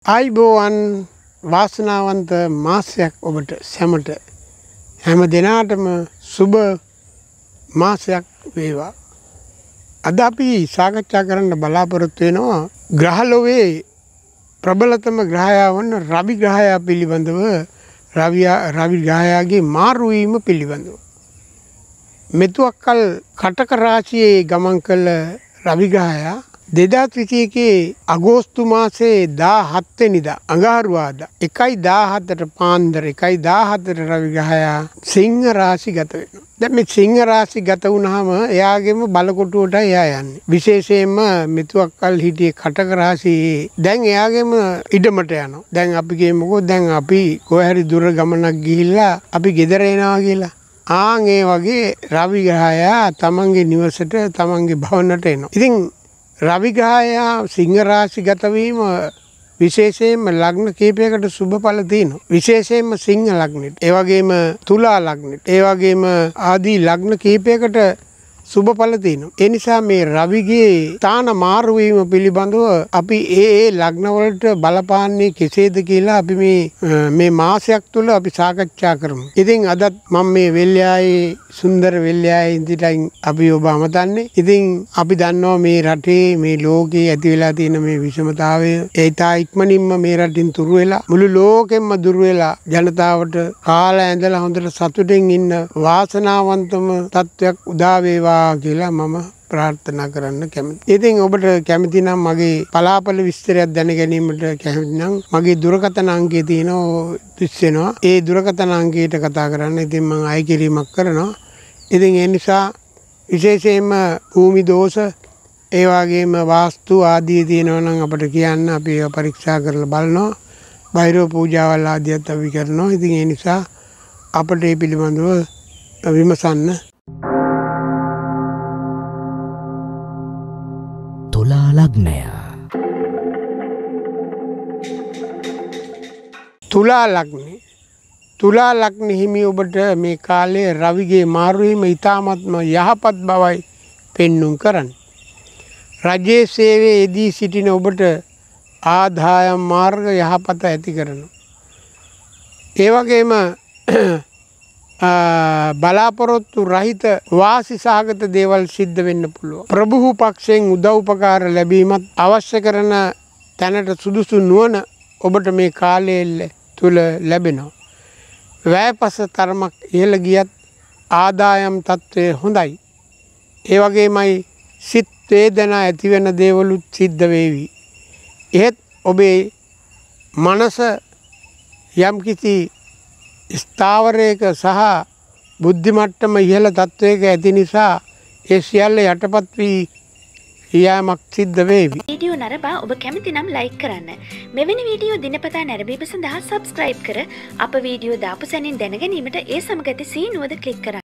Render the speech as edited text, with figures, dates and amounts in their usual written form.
ආයිබෝවන් වාසනාවන්ත මාසයක් ඔබට සැමට හැම දිනාටම සුබ මාසයක් වේවා. අද අපි සාකච්ඡා කරන්න බලාපොරොත්තු වෙනවා ග්‍රහලෝකයේ ප්‍රබලතම ග්‍රහයා වන රවි ග්‍රහයා පිළිබඳව රවි ග්‍රහයාගේ මාරු වීම පිළිබඳව. මෙතුවක්කල් කටක රාශියේ ගමන් කළ රවි ග්‍රහයා 2021 අගෝස්තු මාසයේ 17 වෙනිදා අඟහරුවාදා 1:17ට පාන්දර 1:17ට රවි ග්‍රහයා සිංහ රාශි ගත වෙනවා. දැන් මේ සිංහ රාශි ගත වුණාම එයාගේම බලකොටුවට එයා යන්නේ. විශේෂයෙන්ම මෙතුවක්කල් හිටියේ කටක රාශියේ දැන් එයාගේම ඉඩමට යනවා. දැන් අපි කියමුකෝ දැන් අපි කොහේ හරි දුර ගමනක් ගිහිල්ලා අපි ගෙදර එනවා කියලා. ඒ වගේ රවි ග්‍රහයා තමන්ගේ නිවසට තමන්ගේ භවනට එනවා. ඉතින් රවි ග්‍රහයා සිංහ රාශි ගත වීම විශේෂයෙන්ම ලග්න කීපයකට සුබඵල තියෙනවා. විශේෂයෙන්ම සිංහ ලග්නෙට, ඒ වගේම තුලා ලග්නෙට, ඒ වගේම ආදී ලග්න කීපයකට සුබඵල තියෙනවා. ඒ නිසා මේ රවිගේ ස්ථාන මාරු වීම පිළිබඳව අපි ඒ ලග්න වලට බලපාන්නේ කෙසේද කියලා අපි මේ මාසයක් තුල අපි සාකච්ඡා කරමු. ඉතින් අදත් මම මේ වෙල්යායේ සුන්දර වෙල්යායේ ඉඳිටයින් අපි ඔබ අමතන්නේ. ඉතින් අපි දන්නවා මේ රටේ මේ ලෝකේ ඇති වෙලා තියෙන මේ විෂමතාවය ඒතා ඉක්මනින්ම මේ රටින් තුරු වෙලා මුළු ලෝකෙම දුර වෙලා ජනතාවට කාලා ඇඳලා හොඳට සතුටින් ඉන්න වාසනාවන්තම තත්වයක් උදා වේවා කියලා මම ප්‍රාර්ථනා කරන්න කැමතියි. ඉතින් ඔබට කැමති නම් මගේ පලාපල විස්තරයක් දැන ගැනීමට කැමති නම් මගේ දුරකථන අංකය තියෙනවා දිස්සෙනවා. ඒ දුරකථන අංකයට කතා කරන්න. ඉතින් මම ආයි කිරීමක් කරනවා. ඉතින් ඒ නිසා විශේෂයෙන්ම භූමි දෝෂ ඒ වගේම වාස්තු ආදී තියෙනවා නම් අපිට කියන්න අපි ඒවා පරීක්ෂා කරලා බලනවා. බයිරෝ පූජාවල් ආදියත් අපි කරනවා. ඉතින් ඒ නිසා අපිට මේ පිළිබඳව විමසන්න. තුලා ලග්නය. තුලා ලග්න හිමි ඔබට මේ කාලේ රවිගේ මාරු වීම ඉතාමත්ම යහපත් බවයි පෙන්눔 කරන්නේ. රජයේ සේවයේ යෙදී සිටින ඔබට ආදායම් මාර්ග යහපත ඇති කරනවා. ඒ වගේම බලාපොරොත්තු රහිත වාසි සහගත දේවල් සිද්ධ වෙන්න පුළුවන්. ප්‍රභූ පක්ෂයෙන් උදව්පකාර ලැබීමත් අවශ්‍ය කරන තැනට සුදුසු නුවණ ඔබට මේ කාලයේ තුල ලැබෙනවා. වැයපස තරමක් ඉහළ ගියත් ආදායම් තත්ත්වය හොඳයි. ඒ වගේමයි සිත් වේදනා ඇති වෙන දේවලුත් සිද්ධ වේවි. එහෙත් ඔබේ මනස යම්කිසි ස්ථාවරයක සහ බුද්ධි මට්ටම ඉහළ තත්වයක ඇති නිසා ඒ සියල්ල යටපත් වී යාමක් සිද්ධ වේවි. වීඩියෝ නරඹා ඔබ කැමති නම් ලයික් කරන්න. මෙවැනි වීඩියෝ දිනපතා නැරඹීම සඳහා සබ්ස්ක්‍රයිබ් කර අප වීඩියෝ දාපු සැනින් දැන ගැනීමට ඒ සමග ඇති සීනුවද ක්ලික් කරන්න.